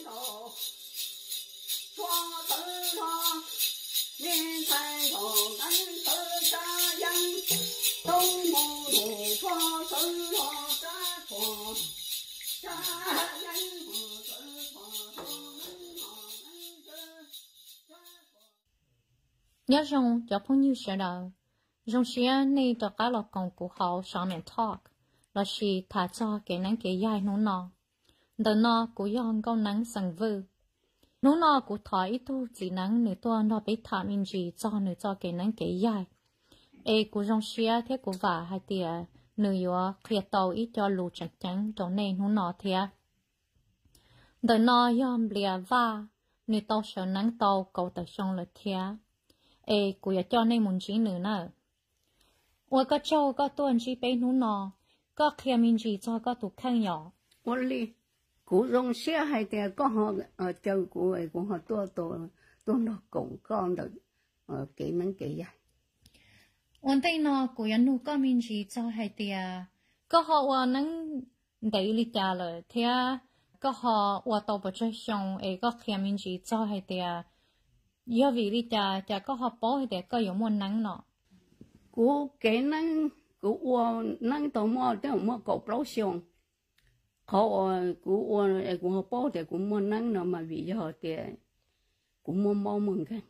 nhớ rằng cho phong nhiêu sẽ đâu trong xe này cho cả lọc công của họ ShamanTalk là chỉ thả cho cái nắng cái dài nó đời nó của yon con nắng sẵn vư nó của thỏi ít thu chỉ nắng nửa tua nó bị thả mình gì cho nửa cho cái nắng cái dài ê của trong xe thế của vả hai tia nửa yếu kia tàu ít cho lù chẳng chẳng cho nên nó thế đời nó yom Blia va nửa tàu sợ nắng tàu cầu tới sông là thế ê của cho nên muốn chỉ nửa nè我个州个短期被弄闹，个开明记做个都看要。 我哩，古种些还得刚好照顾诶，刚好多那公干的给门给呀。 我对那古人弄个明记做还得啊，个好我能得里家了，听个好我都不知想诶个开明记做还得啊，要为里家个好包还得个有么能咯。 cú cái năng cú uo năng tàu mò tới mò cột lâu xong họ cú uo cú họ bao thì cú mua năng nó mà vì họ thì cú mua mò mừng cái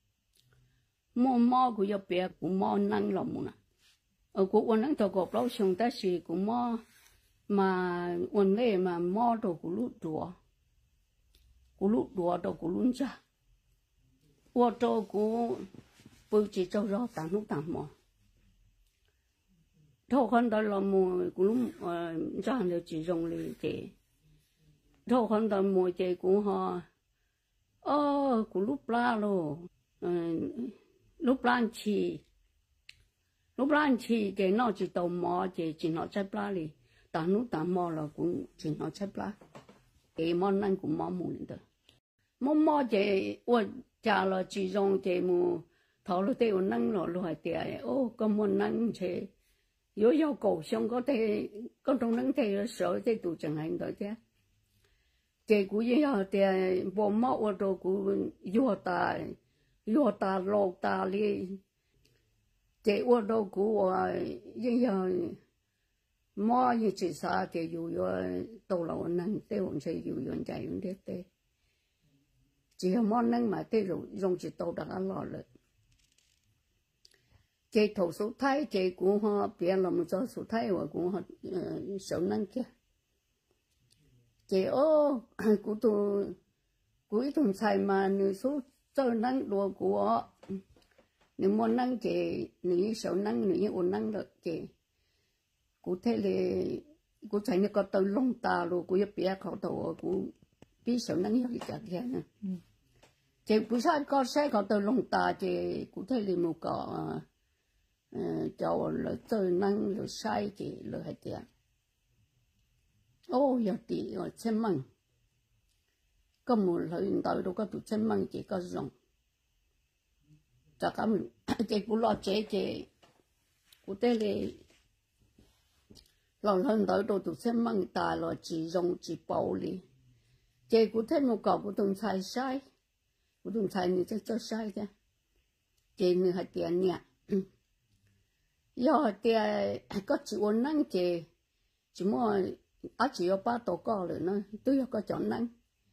mò cú giờ bé cú mò năng lòng mừng à cú uo năng tàu cột lâu xong ta chỉ cú mò mà uốn lê mà mò đồ cú lút đùa đồ cú lún cha uo đồ cú bự chỉ cho rõ tạm lúc tạm mò thâu con đó là mùi của lúc ra được chỉ dùng lì chị thâu con đó mùi chị của họ của lúc Blia luôn lúc Blia chị nó chỉ tàu mò chị chỉ nó chạy Blia đi tạm lúc tạm mò là cũng chỉ nó chạy Blia cái món ăn cũng mò mùi nữa mò chị cha là chỉ dùng chị mùi thầu lúc tây năng rồi luôn hay tiệt có món năng chị yếu cầu xong có thể có trong năng thể sợ thì tụ chẳng hành đó chứ chị cũng yếu thì bộ máu rồi cũng yếu ta lột ta đi chị ở đâu cũng yếu máu như chị sa thì yếu đầu lâu năng thế cũng sẽ yếu chạy cũng thế chỉ món năng mà thế rồi dùng chỉ đầu đã lo rồi chị thầu số thái chị cũng họ biến làm cho số thái và cũng họ sợ năng kia chị của ít thùng xài mà nếu số cho năng đồ của nếu muốn năng chị nếu sợ năng nếu ổn năng được chị cụ thể là cụ chạy nó có từ lông ta rồi cụ biết khẩu đầu cụ biết sợ năng nhiều cái kia nè chị cụ sai có sai khẩu từ lông ta chị cụ thể là một cái cho là chơi năng là sai chị là hay tiền giờ thì ở trên măng có một lời nói đâu có tụi trên măng chỉ có dùng chắc cả mình chị cũng lo chế chị cũng thế là lời nói đâu tụi trên măng ta là chỉ dùng chỉ bảo đi chị cũng thấy một cậu cũng từng sai cũng từng sai như thế cho sai chứ chị như hay tiền nhỉ giờ thì có chỉ uốn năng chị chỉ mua chỉ có ba tổ co rồi nó tôi có chọn năng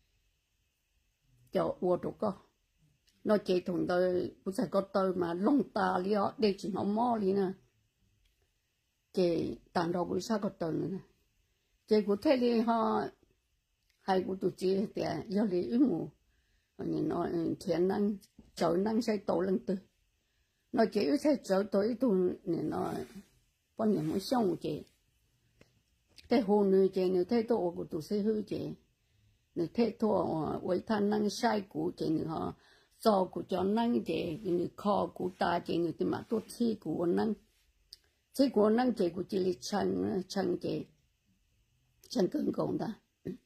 cho uốn tổ co nó chị thùng tôi cũng phải có tôi mà lông ta li họ để chỉ nó mò li nè chị tàn đầu cũng sao có tôi nữa chị cũng thấy đi họ hay cũng tụi chị thì giờ đi ít ngủ nhìn nó thiện năng trời năng sẽ tổ lần từ nó chỉ sẽ trở tới tuần này nó bao nhiêu mới xong chị thế hôn người chị người thế tổ của tụi sẽ hư chị người thế tổ với thanh năng sai của chị người họ do của cho năng chị người kho của ta chị người tìm mà tốt thi của năng thi của năng chị của chị là chân chị chân cứng cộng ta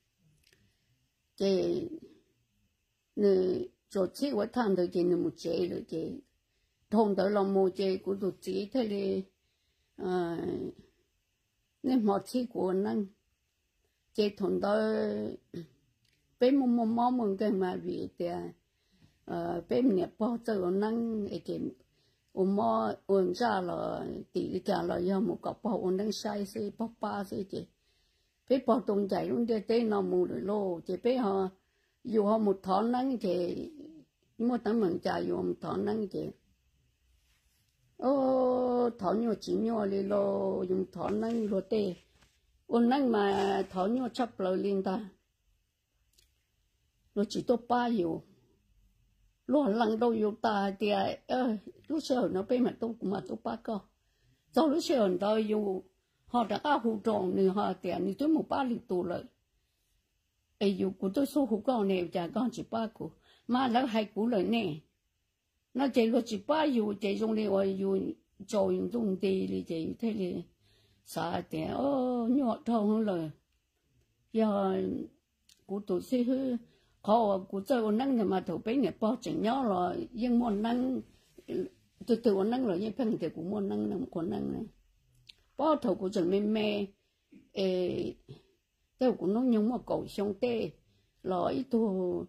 chị người cho thi với thanh rồi chị người một chị rồi chị thông tới lòng mồ chê của tụi chị thế thì nên một chi của năng chê thông tới bé mò mừng cái mà vì thì bé mình bỏ cho năng cái mò ra là tỷ cả là do một cặp bỏ năng sai sự bỏ ba sự chứ bé bỏ tung chạy luôn để tên nó mù rồi lô chứ bé họ dù họ một thọ năng chứ mua tấm mình trả dù một thọ năng chứ thọ nhau chỉ nhau đi lô dùng thọ năng lô tê năng mà thọ nhau chấp lời liên ta lô chỉ tốt ba dù lô lăng đâu dù ta thì lúc sau nó bên mà tôi ba co sau lúc sau đó dù họ đã có hỗ trợ nữa họ tiền thì tôi một ba lít tù lợi ấy dù của tôi số hỗ trợ này chả con chỉ ba của mà là hai của lợi nè nó chỉ có chỉ ba dù chỉ dùng đi ở dù cho dùng dùng đi thì chỉ thế thì sao tiền nhỏ thâu hơn lời giờ của tôi sẽ hư họ của tôi năng mà thầu bên này bao chừng nhau rồi nhưng muốn năng từ năng rồi nhưng phần thì cũng muốn năng là một con năng này bao thầu của tôi mê tôi cũng nói nhung mà cầu xong tê rồi tôi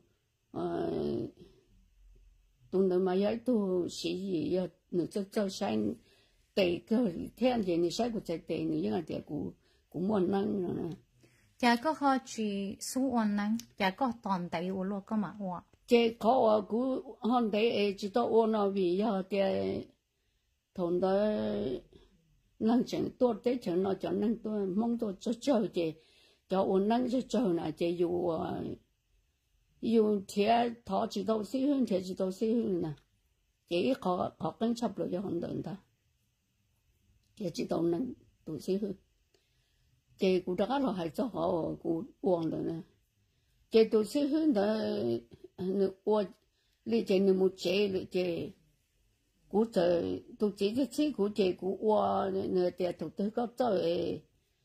tôi mà vậy tôi sĩ gì nữa cho sai tệ cơ theo gì này sai của trái tệ nữa nhưng mà tệ cũng muốn năng rồi nè chả có họ chỉ số ổn năng chả có toàn đại u lo có mà hoa chế khó của họ đấy chỉ tao ôn nó vì họ để thôn đó năng chừng tốt đấy chừng nó cho năng tôi mong tôi cho chơi chế cho ôn năng cho chơi này chế dù thiệt thọ chỉ tao xí hơn thiệt chỉ tao xí hơn nè chế khó cân chấp được cho họ đợi ta chế chỉ tao năng tụ xí hơn chế cũng đã là hay cho họ cũng uổng rồi nè chế tụ xí hơn đó我理解你们这理解，古在都这些吃古这古我那点都都个做诶，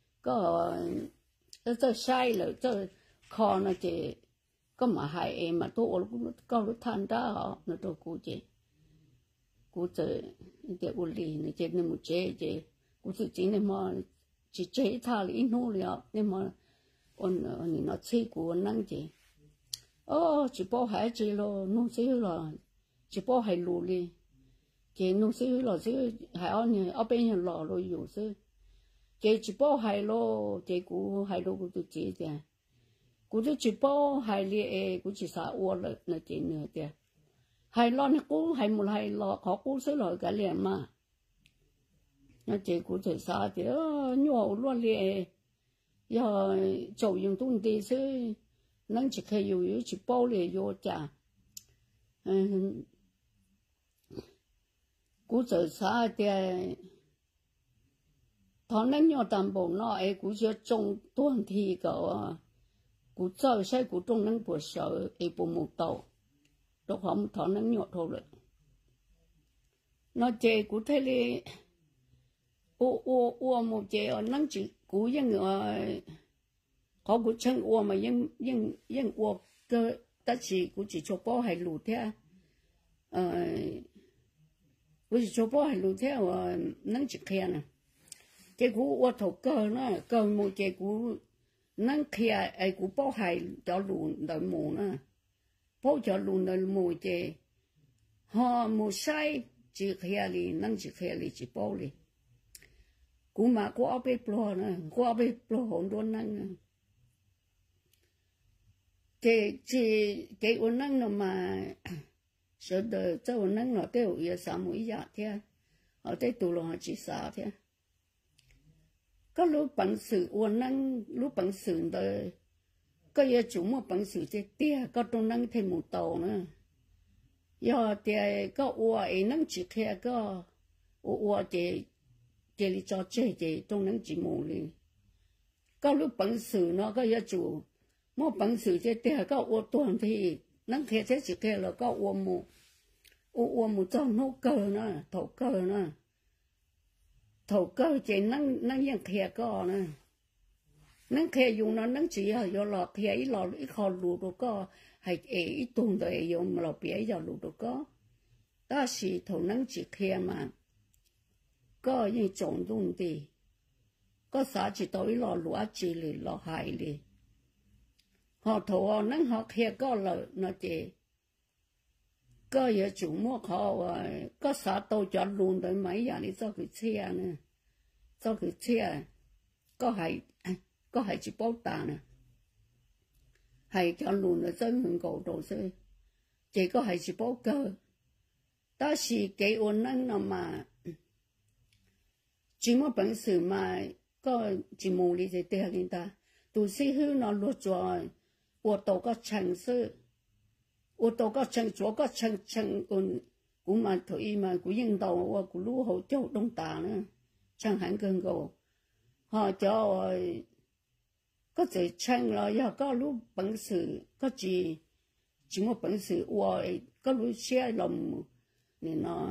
做晒了做靠那这个嘛还诶嘛都我搞了摊大哈那都古这古在这屋里那这你们这古是真的嘛，只这他里弄了，你嘛你那吃古能这。chỉ bỏ hai chỉ lo nông sĩ là chỉ bỏ hai lúa đi, cái nông sĩ là sĩ hai anh này ở bên nhà lò rồi dùng sĩ, cái chỉ bỏ hai lo, cái cú hai lo cú tự chế đấy, cú tự chỉ bỏ hai li cú chỉ xả uo là chế nữa đấy, hai lo này cú hai một hai lo khó cú sĩ lo cái liền mà, nó chế cú tự xả đấy, nhỏ luôn li, giờ chậu dùng tung đi sĩ năng chỉ khai yêu chỉ bao lệ yêu cha, cú giờ xa thì thằng năng nhau tạm bộ nó ấy cú giờ trồng tuần thì cậu cú giờ sai cú trồng năng bữa sợ ấy bộ một tàu, đó không thằng năng nhau thôi rồi, nó chơi cú thấy đi, một chơi ở năng chỉ cú những người họ cũng chân uo mà nhưng uo cơ tất chỉ cũng chỉ cho bao hay lụt thế cũng chỉ cho bao hay lụt thế năng chỉ khen nè cái cú uo thầu cơ một cái cú năng khen ai cú bao hay cho lụt đợi mù nè bao cho lụt đợi mù cái họ mù sai chỉ khen đi năng chỉ khen đi chỉ bao đi cú mà cú ở bên bờ nè cú ở bên bờ hồn đốn năng cái ôn năng nó mà sợ đời cho ôn năng nó cái ủi sao mũi dạ thế họ thấy tụ lo họ chỉ sao thế có lúc bằng sự ôn năng lúc bằng sự đời có giờ chúng mà bằng sự thế tia có trong năng thêm một tàu nữa giờ thì có ua ấy năng chỉ kia có ua thì lý cho chơi trong năng chỉ mù đi có lúc bằng sự nó có giờ chủ mua bằng sự chế tiền có ô tuần thì năng kia chế chỉ kia là có ô mù cho nấu cờ nữa thầu cơ chế năng yang kia có nữa năng kia dùng nó năng chỉ là do lọ kia ít lọ ít kho lụt đâu có hay ít tuần rồi dùng lọ bể giờ lụt đâu có ta chỉ thầu năng chỉ kia mà có những trồng dùng đi có啥chỉ tới lọ lúa chỉ lì lọ hải lì họ thổ nắng họ kia có lợi nó chỉ có giờ chủ mua họ có xã tôi cho luôn tới mấy giờ đi cho cái xe nữa cho cái xe có hay chỉ bao tà nè hay cho luôn là dân hưởng cổ đồ sư chỉ có hay chỉ bao cơ đó là cái ổn năng nào mà chỉ một bản sự mà có chỉ mù đi thì tiền người ta tu sĩ hư nó lột rồi ô tô có chẳng sự ô tô có chẳng chỗ có chẳng cũng mà thôi mà cũng yên đầu và cũng lú hậu châu đông tà nữa chẳng hạn gần gầu họ cho có thể chẳng là giờ có lú bản sự có chỉ một bản sự và có lú xe lòng nên nó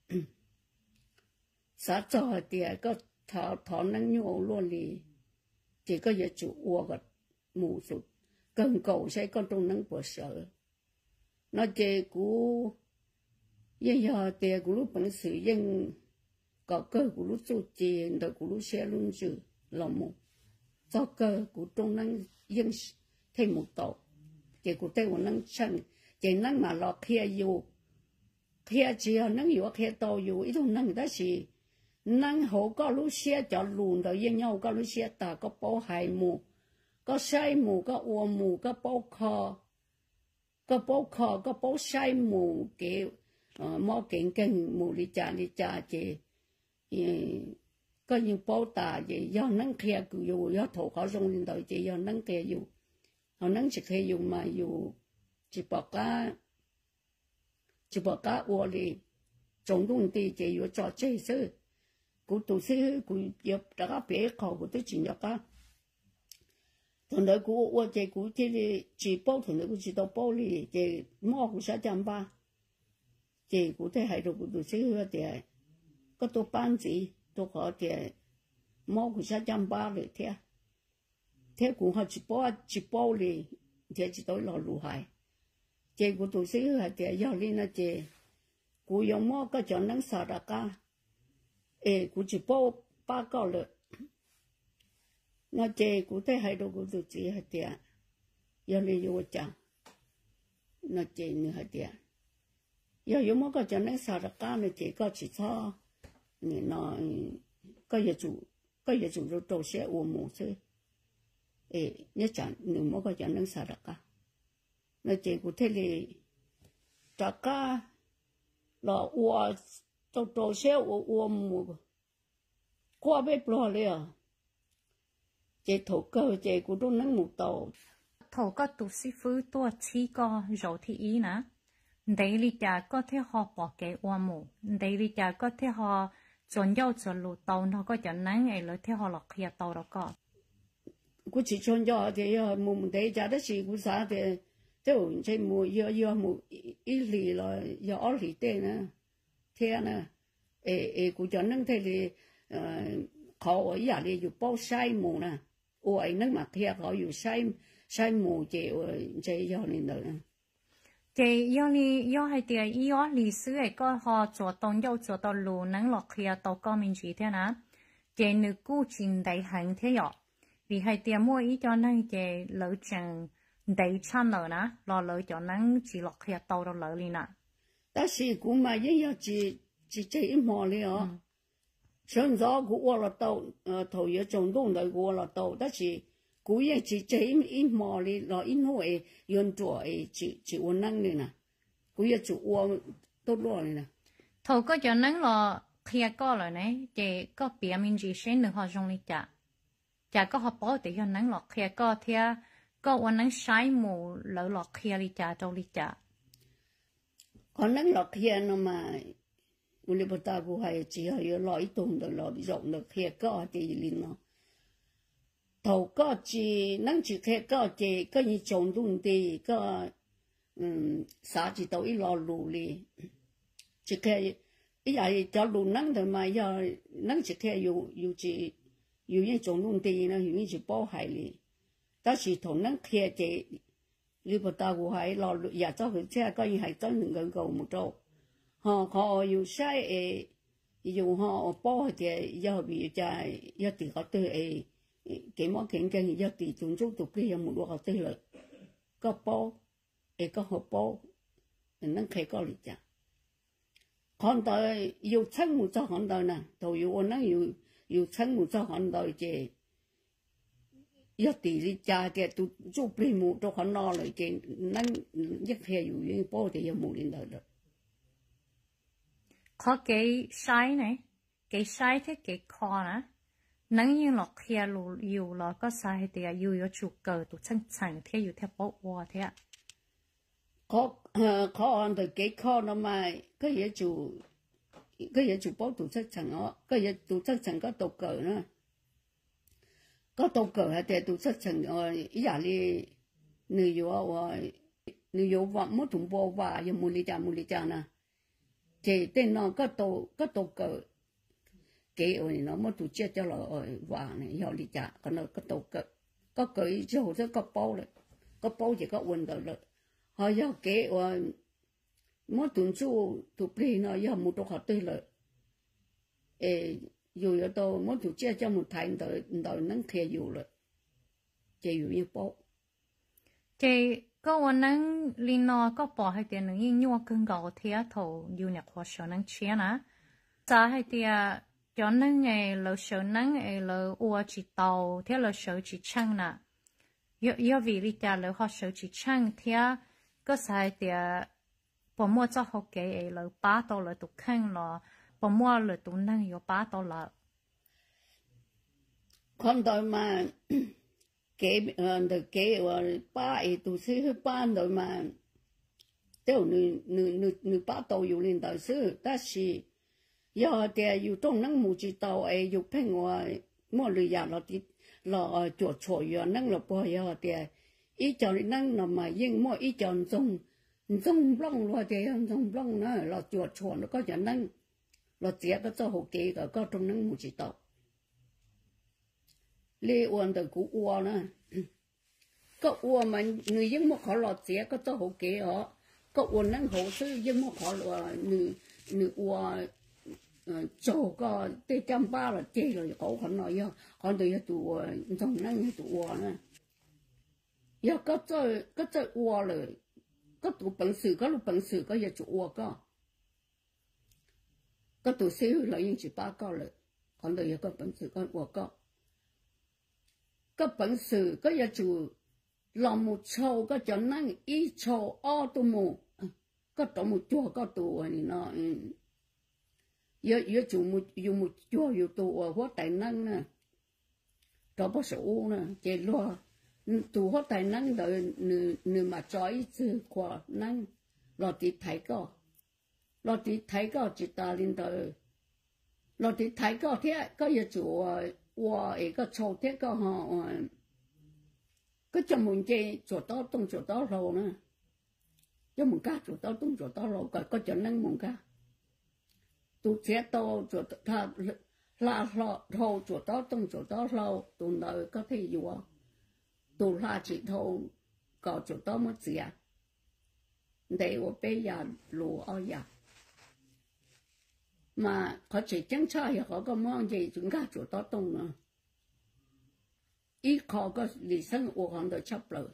xã cho thì có thọ năng nhô luôn đi chỉ có giờ chủ uo cái mù sụt cần cầu sẽ con trong năng của sợ nó chỉ cú giờ thì cú lúc bản sự dân có cơ cú lúc chủ trì rồi cú lúc xe luôn chứ lòng mù do cơ cú trong năng dân thêm một tổ chỉ cú thêm một năng chân chỉ năng mà lọt kia dù kia chỉ năng dù kia to dù ít hơn năng đó chỉ năng hậu có lúc xe cho lùn rồi yên nhau có lúc xe ta có bao hai mù có sai mù có ua mù có bao kho có bao sai mù kiểu mò kiện mù đi cha chị có những bao ta vậy do năng kia cứ dù do thổ khó dùng lên đời chị do năng kia dù họ năng chỉ kia dùng mà dù chỉ bỏ cá ua đi trồng đông đi chị dù cho chơi sư cú tu sĩ cú nhập đã bé khẩu của tôi chỉ nhập á thằng đấy cú ở đây cú chỉ bao thằng đấy cú chỉ đâu bao đi chỉ mua cú sẽ chăm ba chỉ cú thấy hay rồi cú tu sĩ ở đây có tôi bán gì tôi có thể mua cú sẽ chăm ba rồi thế cú họ chỉ bao đi thế chỉ tôi lo lù hại chỉ cú tu sĩ ở đây giờ đi nó chỉ cú dùng mua cái chỗ năng sợ đã cả cú chỉ bao ba câu rồi, nó chơi cú thấy hay đâu cú tự chỉ hết tiệt, giờ lấy vô chẳng, nó chơi nữa hết tiệt, giờ有么个叫那啥的干的这个起操，你那个也主就做些我母子，一讲你么个叫那啥的干，那这个这里，这个老我。做些我母qua bếp lo liền chế thổ cơ chế của tôi nắng một tàu thổ có tu sĩ phu tua chỉ có rồi thì ý nè đây là cha có thể họ bỏ cái oa mù đây là cha có thể họ chọn nhau chọn lù tàu nó có chọn nắng ấy là thế họ lọc kia tàu đó có cũng chỉ chọn nhau thì mù đấy cha đó chỉ cũng sao thì tôi chơi mù giờ mù ít lì là giờ ở lì tên nè thế nè cú cho năng thế thì họ ở nhà đi dù bao sai mù nè ôi năng mà kia họ dù sai mù chị do nên nữa chị do hay tiền do lịch sử ấy có họ cho tông nhau cho tao lù năng lọc kia tao có mình chỉ thế nè chị nữ cú trình đại hành thế nhở vì hay tiền mua ý cho năng chị lỡ chẳng đại chăn nữa nè lỡ cho năng chỉ lọc kia tao đâu lỡ đi nè 但是古嘛也要只一毛了，现在古我了到头也中东的我了到，但是古也只一毛了，了因为用做只我能的呢，古也做我都落的呢。 头个就能了，kia có rồi này, chỉ có biểu mình chỉ xem được họ dùng đi chả có họ bảo để cho nắng lọt kia có thia có quan nắng sai mù lỡ lọt kia đi chả đâu đi chả còn nắng lọt kia nó mà người ta ta cũng hay chỉ hay loại tùng được loại rộng được kia có thì liền nó thầu có chỉ nắng chỉ kia có chỉ có như trồng đun thì có xã chỉ tàu ít lò lù li chỉ kia ý là cho lù nắng thôi mà giờ nắng chỉ kiaอยู่chỉอยู่như trồng đun thì nóอยู่chỉ bao hải li đó chỉ thầu nắng kia chỉ người ta cũng hay lò lù giờ cho cái xe có như hay cho những cái cầu một chỗ họอยู่ใช้อยู่họ bao thì giờ bị chạy giờ thì có từ cái món kiện cái giờ thì chúng chút tục kia một lúc có từ rồi có bố có hộp bố nâng khai có lịch chả còn đời yêu chân một cho còn đời nè tôi yêu nâng yêu chân một cho còn đời chứ yêu tỷ lịch chả thì tôi giúp bì một cho còn nó lại chứ nâng nhất hệ yêu bố thì yêu một lên đời được có cái sai này cái sai thế cái khó nè nâng như là kia lù yêu là có sai thì yêu chủ cờ tụ chân chẳng thế yêu theo bộ hoa thế ạ khó ăn được cái khó nó mà cái gì chủ bao tụ chất chẳng ó cái gì tụ chất chẳng có tụ cờ nữa có tụ cờ hay để tụ chất chẳng ý giả đi người yêu vợ mất thùng bò và yêu mua lý cha nè thì tên nó có tụ cờ cái ơi nó mất tụ chết cho là và này yêu lý cha còn nó có tụ cờ có cờ cho rất có bao rồi có bao chỉ có quên rồi họ yêu cái mỗi tuần chú tụ bì nó yêu một đồ họ tươi lợi rồi ở đâu mỗi tuần chia cho một thành đời nâng kia yêu lợi chỉ yêu bao thì có nâng linh nó có bỏ hay tiền nâng yên nhua cơn gạo thế thầu yêu nhạc hoa sở nâng chia nè sao hay tiền cho nâng ngày lỡ sở nâng ngày lỡ ua chỉ tàu thế lỡ sở chỉ chăng nè yêu vì lý cha lỡ họ sở chỉ chăng thế có sai thì bỏ mua cho họ cái là $3 tụ khăn là bỏ mua là tụ năng有$8 con đời mà cái được cái ba ấy tụ sư ba đời mà đều nữ ba tàu yêu lên đời sư ta chỉ giờ thì yêu trong năng một chỉ tàu ấy yêu phèn ngoài mua lười già là chuột chổi giờ năng là bao giờ thì ý chọn năng là mà nhưng mỗi ý chọn dùng lông rồi thì dùng lông nữa là chuột chuột nó có chọn năng là tiếc cái cho hậu kỳ có trong năng một chỉ tàu lê uốn từ cú uốn nữa có uốn mà người dân một họ là tiếc cái cho hậu kỳ họ có uốn năng hậu sư dân một họ là người uốn chỗ có tê trăm ba là chê rồi có họ nói giờ còn từ tụ dùng năng tụ uốn nữa giờ có chơi uo rồi có tụ bằng sự có lúc bằng sự có giờ chủ uo có tụ xíu là những chỉ ba có rồi còn đời có bằng sự có uo có bằng sự có giờ chủ làm một châu có cho năng ý châu o tụ mù có tổ một chùa có tụ này nó giờ chủ một dùng một chùa dùng tụ hóa tài năng nè đó bao sự u nè chơi lo tụ hóa tài năng đời nửa mà trói chứ qua năng lo thì thấy có chỉ ta lên đời lo thì thấy có thế có giờ chủ qua ấy có châu thế có họ có cho mình chơi chỗ đó tung chỗ đó rồi nè cho mình cá chỗ đó tung chỗ đó rồi có cho năng mình cá tụ chế to chỗ ta là thầu chỗ đó tung chỗ đó rồi tụ đời có thể gì không tụ la chỉ thầu có chỗ đó mới gì à để我bây giờ lúa ở nhà mà họ chỉ chẳng chơi họ có mong gì chúng ta chỗ đó tung nữa ít họ có lý sinh của họ được chấp lời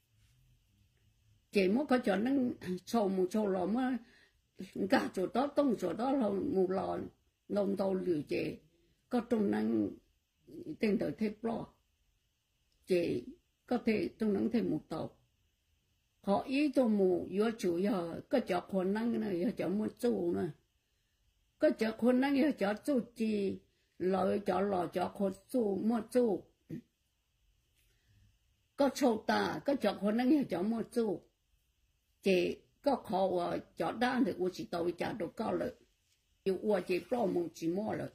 chỉ muốn có chỗ năng sầu một sầu lò mà cả chỗ đó tung chỗ đó là một lò nông tàu lửa chế có trong năng tên đời thế lo chế có thể trong năng thêm một tàu họ ý cho mù yếu chủ giờ có chỗ khôn năng này chỗ một chỗ này có chỗ khôn năng ở chỗ chỗ chi lợi chỗ lò chỗ khôn chỗ một chỗ có chỗ ta có chỗ khôn năng ở chỗ một chỗ chỉ có khó ở chỗ đan thì chỉ tàu trả được cao lợi yêu chỉ bao một chỉ mua lợi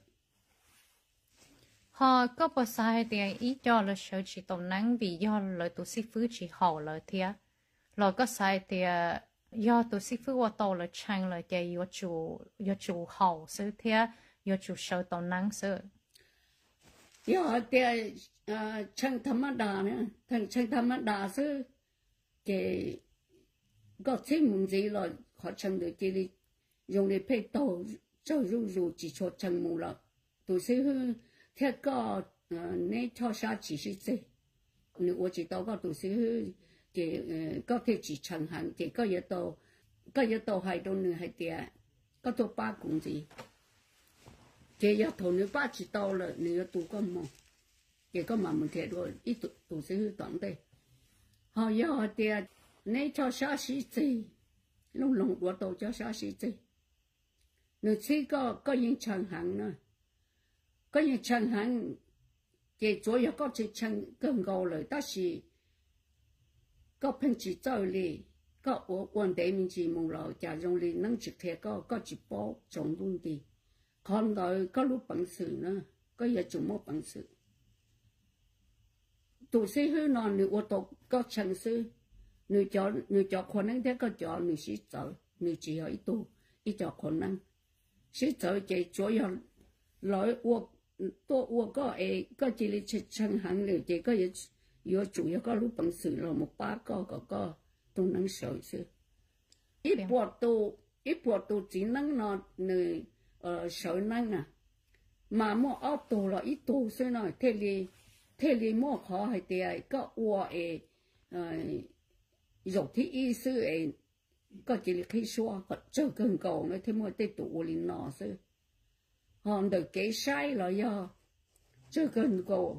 họ có bao sai thì ý cho là sợ chỉ tàu năng vì do lợi tụ sĩ phứ chỉ hậu lợi thiệt rồi có sai thì do tụ sĩ phứ qua tàu là chăng là cái do chủ hậu sự thiệt do chủ sợ tàu năng sự do thì chăng tham đa nữa chăng tham đa sự cái có thêm một gì rồi họ chăng được chỉ dùng để phê tàu cho dù chỉ cho chăng một lần tụ sĩ theo có nên cho sa chỉ是这，我知道个都是 chị có thể chỉ chẳng hạn chị có yếu tố hai đôi nữa hai tia có tổ ba cũng gì chị yếu tố nữa ba chỉ tàu là nữa tụ có mò chị có mà mình thiệt rồi ít tụ sẽ hư toàn đây họ yếu tia nếu cho xã sĩ gì lúc lòng của tổ cho xã sĩ gì nữa chỉ có những chẳng hạn nữa có những chẳng hạn chị chủ yếu có chỉ chẳng gần gầu rồi ta chỉ có phân chỉ cho li có vấn đề mình chỉ muốn lo giả dùng li năng trực thế có chỉ bảo chống đúng đi còn rồi có lúc bằng sự nữa có giờ chúng một bằng sự tụ sĩ hư non nữ ô tô có chẳng sự nữ cho khả năng thế có cho nữ sĩ trợ nữ chỉ ở ít cho khả năng sĩ trợ chị chủ yếu nói tôi có chỉ là chẳng hạn liệu chị có yếu chủ yếu có lúc bằng sự là một ba có tôi năng sợ sự ít bộ tôi chỉ năng nó người sợ năng à mà mua áo tôi là ít tôi sẽ nói thế li mua khó hay thì có dục thì ý sư có chỉ là khi xóa có chơi cần cầu nữa thế mua tê tụ lên nó sư hòn được cái sai là do chơi cần cầu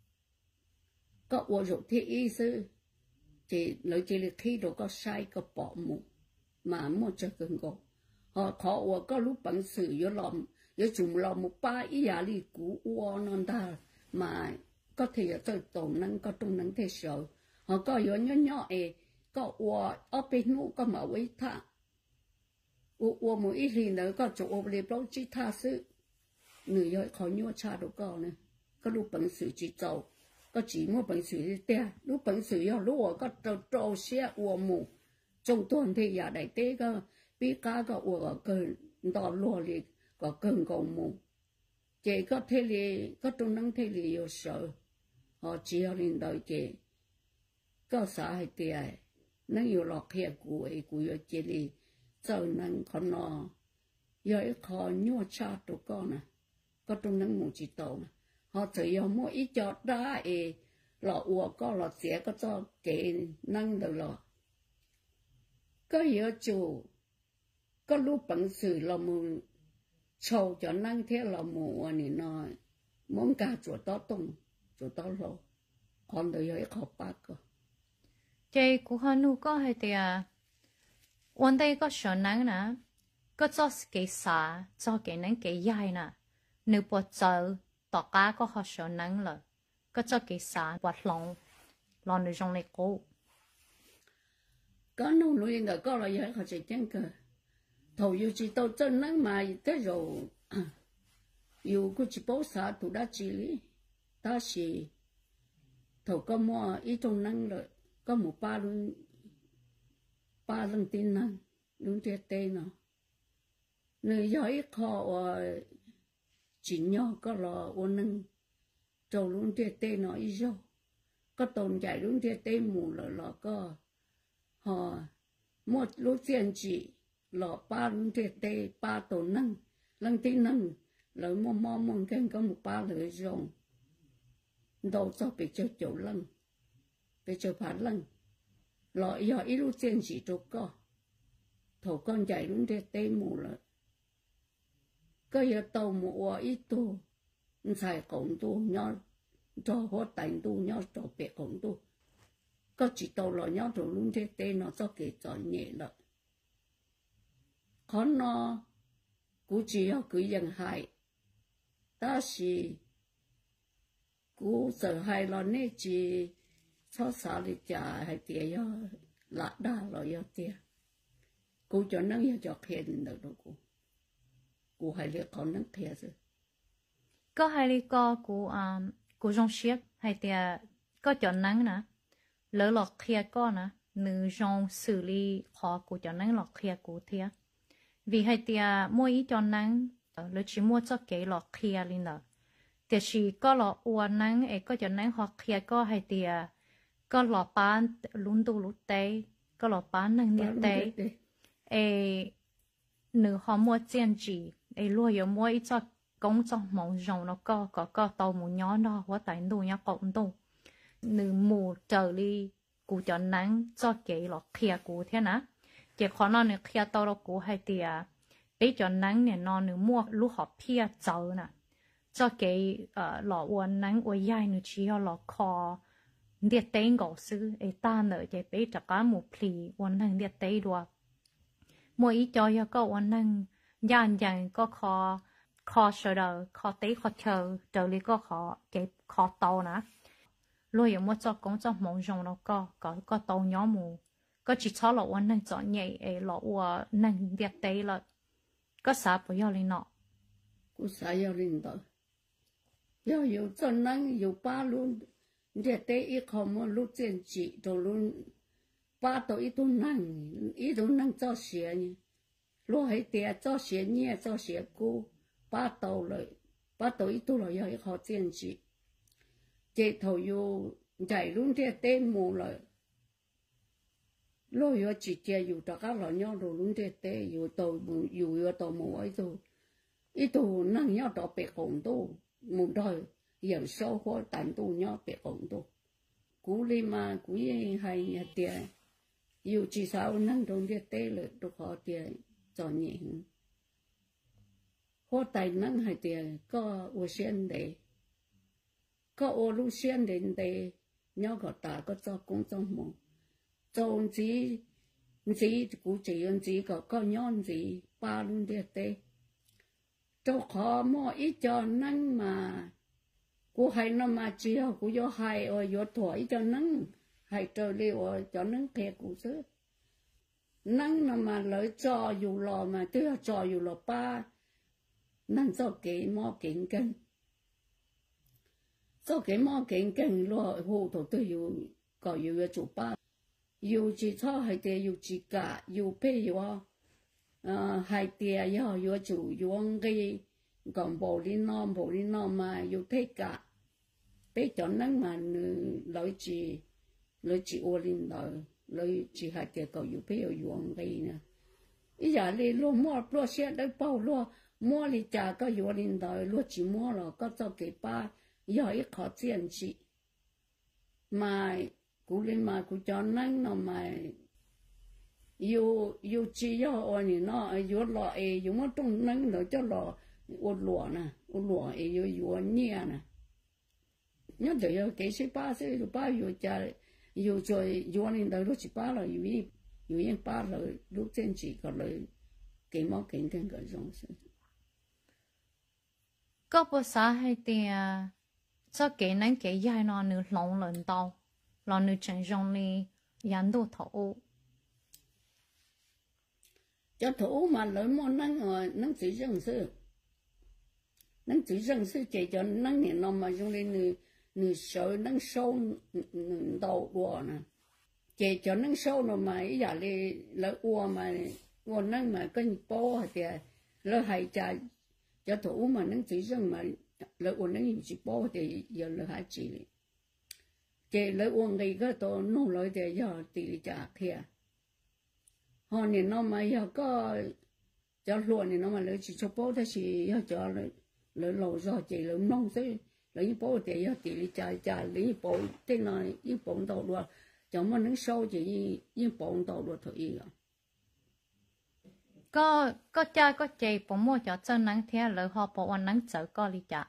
có dục thì ý sư chỉ lấy chỉ là khi đó có sai có bỏ mù mà mua chơi cần cầu họ khó có lúc bằng sự vô lòng vô chúng lòng một ba ý giả lý cũ non ta mà có thể là chơi tổ năng có trung năng thế sợ họ có yếu nhỏ có ở bên nụ có mà với thà một ít gì nữa có chỗ để bao chỉ tha sự người yếu khó nhớ cha đâu có lúc bằng sự chỉ giàu có chỉ mua bằng sự đi té lúc bằng sự yếu lúc có trâu xe mù trong tuần thì giả đại tế có biết cá có cơn đỏ lùa liệt có cơn cầu mù chị có thể li có trung năng thể li yếu sợ họ chỉ ở lên đời chị có xã hay tiền năng yếu lọt kia của yếu chị li giờ năng con nó yếu khó nhua cha tụi con à có trung năng một chỉ tàu họ chỉ yếu mỗi ít cho đá lọ uo có lọ xé có cho kệ năng được lọ có yếu chủ có lúc bằng sự là một sầu cho năng thế là một này nó muốn cả chỗ đó tung chỗ đó lộ còn đời ấy khó bắt cơ chị cũng hơn nu có hay thì vấn đề có sợ năng nè có cho cái xả cho cái năng cái dài nè nếu bỏ chờ tỏ cá có họ sợ năng là có cho cái xả bật lòng lòng được trong này cố có nông nuôi người có là vậy họ sẽ chẳng cơ thầu yêu chỉ tao chân năng mà thế rồi yêu cứ chỉ bảo xã tụ đã chỉ lý ta chỉ thầu có mua ít trong năng rồi có một ba lần tin năng luôn thiệt tê nó người giỏi họ chỉ nhau có là ôn năng trâu luôn thiệt tê nó ít rồi có tồn tại luôn thiệt tê mù là có họ một lúc tiền chỉ lọ ba luôn thiệt tê ba tồn năng lần tin năng lời mong khen có một ba lời rồng đâu cho bị chơi chỗ lăng bị chơi phá lăng lọ giờ ít lúc tiền chỉ cho có thầu con chạy luôn thiệt tê mù là có giờ tàu mù ít tu xài cổng tu nhau cho hóa tành tu nhau cho bẹ cổng tu có chỉ tàu lọ nhau rồi luôn thiệt tê nó cho kể cho nhẹ lợi khó nó cũng chỉ có cứ dần hại ta chỉ cũng sợ hại lo nè chỉ cho sao đi trả hay tiền yo lạ đa lo yo tiền cũng cho nó yo cho khen được đâu cũng hay là còn nó khen rồi có hay là của trong ship hay tiền có cho năng nè lỡ lọt kia có nè nữ trong xử lý khó của cho năng lọt kia của thiệt vì hay tia mua ít cho năng lỡ chỉ mua cho cái lọ kia lên nè thì chỉ có lọ uốn năng ấy có cho năng hoặc kia có hay tia có lọ bán lún tu lút té có lọ bán năng nhiêu té ấy nữ họ mua tiền gì ấy luôn有mua ít cho công cho mỏng rồng nó có tàu một nhỏ đó hóa tại đồ nhỏ cộng đồ nữ mù trở đi cú cho nắng cho cái lọ kia cú thế nè chỉ khó nó nữa kia tao đó cú hay tiệt bây cho nắng này nó nữa mua lúc họ kia cháu nè cho cái lọ uốn nắng uốn dài nữa chỉ lọ kho điệt tên gạo sư ấy ta nữa chỉ bây cho cả một pli uốn nắng điệt tên đùa mỗi ít cho có uốn nắng dàn dàn có kho sờ đầu kho tế kho chờ đầu đi có cái kho tàu nè rồi有么做工作忙上了个到鸟木个只炒了我能做嘢诶了我能跌低了个啥不要领导个啥要领导要有做能有八路跌低一口么路正直到路八到一度能做些呢路还跌做些呢做些股八到了八到一度了要一口正直这头有chạy luôn thế tên mù rồi lo yo chỉ chơiอยู่tất cả là nhau rồi luôn thế tênอยู่tàu mù ấy thôi ít tu năng nhau tàu bể hồng tu mù đời giờ sau hoa tàn tu nhau bể hồng tu cú li mà cú hay tiềnอยู่chỉ sao năng trong thế tên rồi tôi khó tiền cho nhẹ hoa tài năng hay tiền có ô sen để có ô lu sen đến để nhau có ta có cho công trong mồm trong gì cũng chỉ ăn gì có nhon gì ba luôn đi tê cho khó mua ít cho năng mà cô hay nó mà chiều cô vô hay ở vô tuổi cho năng hay trở liều cho năng thiệt cô chứ năng nó mà lấy cho dù lò mà tức là cho dù lò ba năng cho cái mò kính cân cho cái mò kính cân lo hồ thổ tôi yêu có yêu chủ ba yêu chỉ cho hay để yêu chỉ cả yêu bê yêu hay để yêu chủ yêu cái còn bộ linh non mà yêu thế cả bê cho năng mà lấy chỉ ô linh đó lấy chỉ hay để có yêu bê yêu cái nè ý giờ đi luôn mua xe đấy bao luôn mua đi trả có yêu linh đó luôn chỉ mua là có cho cái ba giờ ít khó tiền chị mà cú lên mà cú cho năng nó mà yêu chỉ yêu ở nó yêu lọ yêu mà trong năng nó cho lọ ô lọ yêu nhẹ nè nhớ được cái số ba yêu trả yêu rồi yêu lên đó lúc chỉ ba là yêu yên ba là lúc trên chỉ có lời cái món cái giống có bữa sáng hay tiền cho cái năng cái dài nó nửa lòng lần đầu là nửa chân rong đi dẫn đồ thổ cho thổ mà lớn món năng chỉ rằng sự chỉ cho năng này nó mà dùng lên nửa sợi năng sâu đầu đùa nè chỉ cho năng sâu nó mà ý giả là ua mà ua năng mà cái bó thì là hay cho thổ mà năng chỉ rằng mà lợi uống năng chỉ bó thì giờ là hai chỉ lợi uống cái tổ nô lợi thì giờ tỷ trả kia họ nên nó mà giờ có cho luôn thì nó mà lợi chỉ cho bó thì chỉ giờ cho lợi lâu rồi chỉ lợi nông thế lợi bó thì giờ tỷ trả lợi bó thế này ít bó đầu luôn cho mà năng sâu chỉ ít bó đầu luôn thôi có cha có chị bố mua cho chân nắng thế lợi họ bỏ nắng chở có đi trả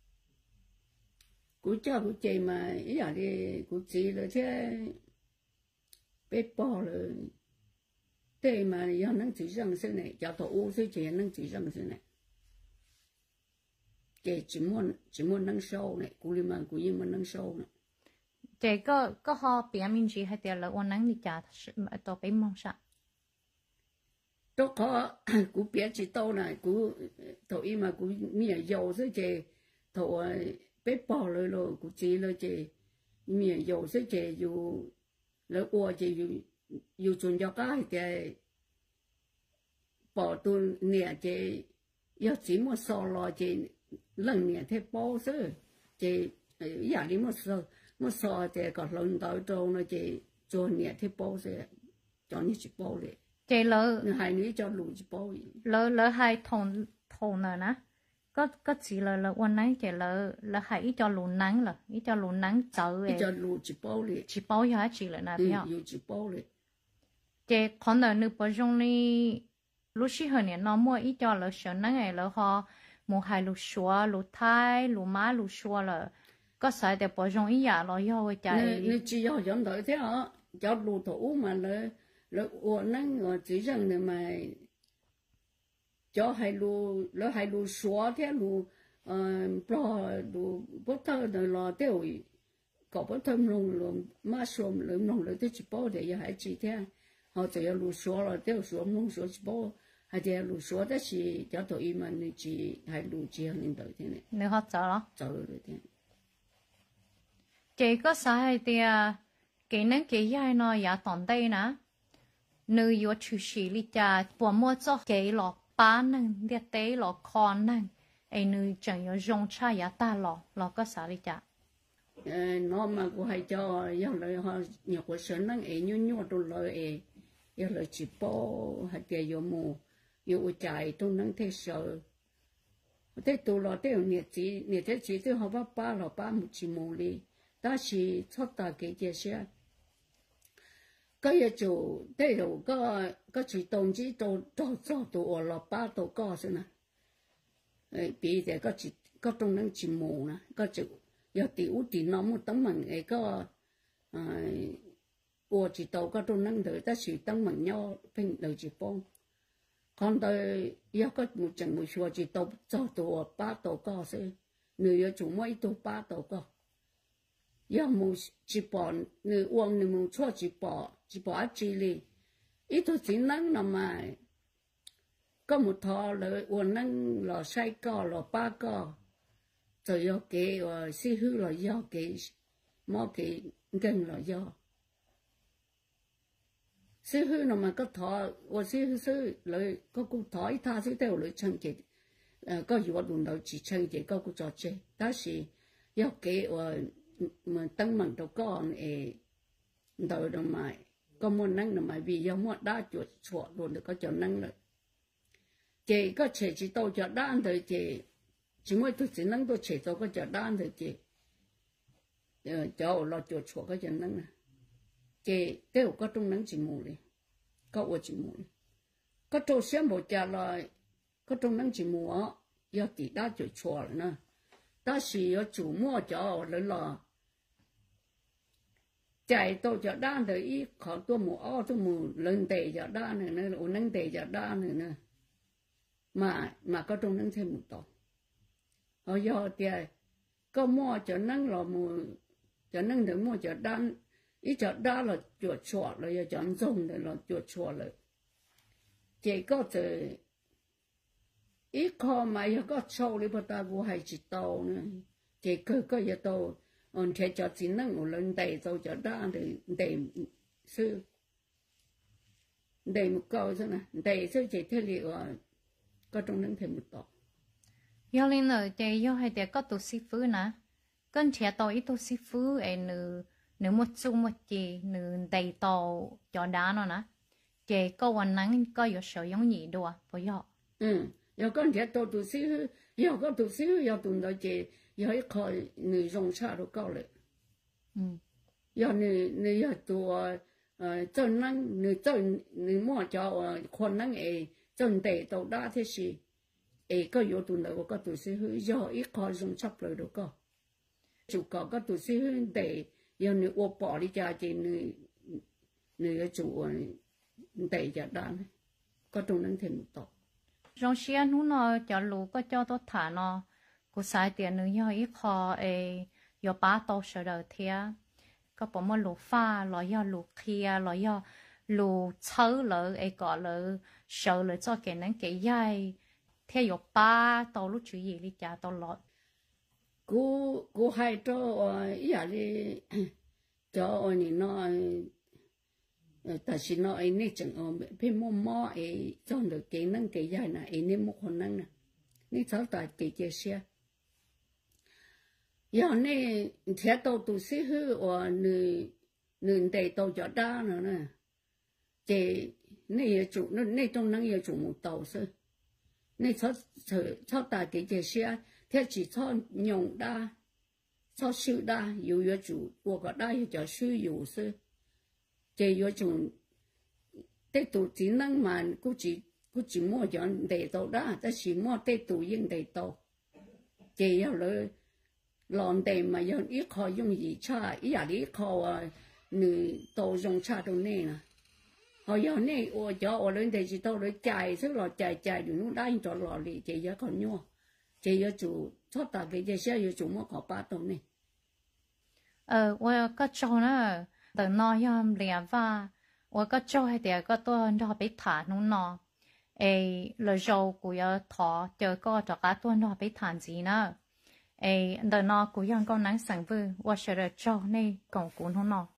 cú cha cú chị mà ý là đi cú chị là thế bé bỏ rồi thế mà giờ năng chỉ rằng thế này cho tổ u thế chị năng chỉ rằng thế này chị chỉ muốn năng sâu này cú đi mà cú yên mà năng sâu này chị có họ biểu minh gì hay tiền là ôn năng đi trả tổ bé mong sao đó có cú bé chỉ tao này cú tổ yên mà cú mía dầu thế chị tổ bé bỏ rồi của chị là chị miệng dầu sẽ chị dù là ua chị dù chuẩn cho cái thì bỏ tôi nè chị yêu chỉ một số lo chị lần nè thế bao giờ chị giả đi một số thì có lần tới trong là chị cho nè thế bao giờ cho như chị bao đấy chị lỡ hai nữa cho lùi chị bao lỡ hai thùng này nè có chỉ là quan nãy chỉ là hãy ít cho lù nắng là ít cho lù nắng chở ít cho lù chỉ bao giờ chỉ là nào biết không chỉ bao lệ chỉ còn là nữ bao dung đi lúc xí hồi này nó mua ít cho là sợ nắng này là họ mua hai lù xua lù thái lù má lù xua là có sai để bao dung ít giờ nó yêu cái chạy nên chỉ yêu giống tới thế hả cho lù thủ mà là uổng nắng chỉ rằng là mà cho hai lù xóa thế lù pro lù bớt thơ rồi lo tiêu có bớt thơm luôn má xôm luôn tới chỉ bao để cho hai chị thế họ chỉ lù xóa là tiêu xóa luôn xóa chỉ bao hai chị lù xóa đó chỉ cho tụi mà nên chỉ hai lù chỉ hơn tới thế này nếu họ chờ rồi thế chỉ có sai thì cái năng cái gì nó giả tồn đây nè nữ yêu chủ sĩ lý cha bỏ mua cho cái lọ ba năng địa tế lọ con năng ai nữ chẳng yêu dùng cha giả ta lọ có sao lý cha nó mà cũng hay cho yêu lời họ nhiều cuộc sống năng ấy nhu đồ lời ấy yêu lời chỉ bỏ hay cái yêu mù yêu chạy tôi năng thế sợ thế tôi lo thế nhiệt chỉ tôi họ ba một chỉ mù đi ta chỉ thoát ta cái gì xe cái gì chủ đây rồi có chỉ đồng chí cho tụ ở ba tụ có thế này bây giờ có trong năng chỉ mù nè có chịu giờ tiểu nó một tấm mình ấy có ở chỉ tàu có trong năng đợi ta chỉ tấm mình nhau phình đợi chỉ phong còn đời giờ có một trận một số chỉ tàu cho tụ ở ba tụ có thế người chủ mấy tụ ba tụ có giờ một chỉ bỏ người uống người một chỗ chỉ bỏ chỉ li ít thôi chỉ năng nằm mà có một thọ lợi uống năng lò say co lò ba co rồi do cái xí hư là do cái mò cái gần là do xí hư nằm mà có thọ xí hư lợi có cũng thọ ít tha xí theo lợi chân chỉ có gì đụng đầu chỉ chân chỉ có cũng trò chơi đó là do cái mà tăng bằng đầu con ấy đầu đồng mày có muốn năng đồng mày vì do muốn đa chuột luôn được có cho năng rồi chị có trẻ chỉ tàu cho đan rồi chị mới tôi chỉ năng tôi trẻ tàu có cho đan rồi chị cho lo chuột có cho năng nè chị đều có trong năng chỉ mù đi có ở chỉ mù có trâu xem bộ trà lại có trong năng chỉ mù á do tỷ đa chuột nữa đó là chủ mua cho lớn là chạy tôi cho đan rồi ít khó tôi mua tôi mua lần tệ cho đan này nữa là nâng tệ cho đan này nữa mà có trong nâng thêm một tổ họ do thì có mua cho nâng là mua cho nâng được mua cho đan ít cho đan là chuột rồi cho anh dùng rồi là chuột rồi chỉ có từ ít khó mà có sâu đi bắt ta vô hay chỉ tàu nữa chỉ có giờ tàu on thế cho chính năng một lần đầy tàu cho đa để sư để một câu thế này để sư chỉ theo liệu có trong năng thêm một tàu do lên rồi thì do hay để có tổ sư phụ nè con trẻ tàu ít tổ sư phụ ấy nữ một chung một chị nữ đầy tàu cho đá nó nè chị có hoàn năng có有使用gì đâu à phải không giờ con trẻ tàu tổ sư giờ có tổ sư giờ tụi nó chị giờ ấy khỏi người dùng xa được cao lệ giờ người giờ tụi chân năng người mua cho con năng ấy chân để tàu đá thế gì ấy có yếu tụi nó có tụi sư hư giờ ít khỏi dùng sắp rồi được cao chủ có tụi sư hư để giờ người ô bỏ đi cha chị người chủ để cho đá này có trong năng thêm một tàu trong xe nó cho lũ có cho tôi thả nó cô sai tiền nữa do ít khó ấy do ba tàu sợ đời thia có bỏ một lũ pha lo do lũ kia lo do lũ chớ lỡ ấy gọi lỡ sợ lỡ cho cái nắng cái dây theo do ba tàu lúc chuyện gì đi trả tàu lọt cô hay cho ý đi cho anh nó tại sao nó ấy nè chẳng bên mò ấy cho được cái nắng cái dây này ấy nên một con nắng nè nè cháu tại cái xe giờ này theo tàu tụ sĩ hư ở nửa đầy tàu cho đa nữa nè chị này chủ này trong năng giờ chủ một tàu thôi nên cho ta cái gì xe thế chỉ cho nhung đa cho sự đa有主我个大有叫是有是这有种得度只能嘛估计摸着地道啦但是摸得度应地道这要了浪地嘛用一靠用一差一下一靠啊你都用差到那了họ giờ này ở lên đây chỉ tao lấy chạy sức lò chạy được nó đang cho lò lì chỉ giờ còn nhua chỉ giờ chủ thoát ta cái gì sẽ giờ chủ mua có ba tông này 我个做呢，等那样连话，我个做系点个多那俾谈侬喏，来做古有拖，就个就个多那俾谈字呢，等那古样个能成不，我学了做呢讲古侬喏。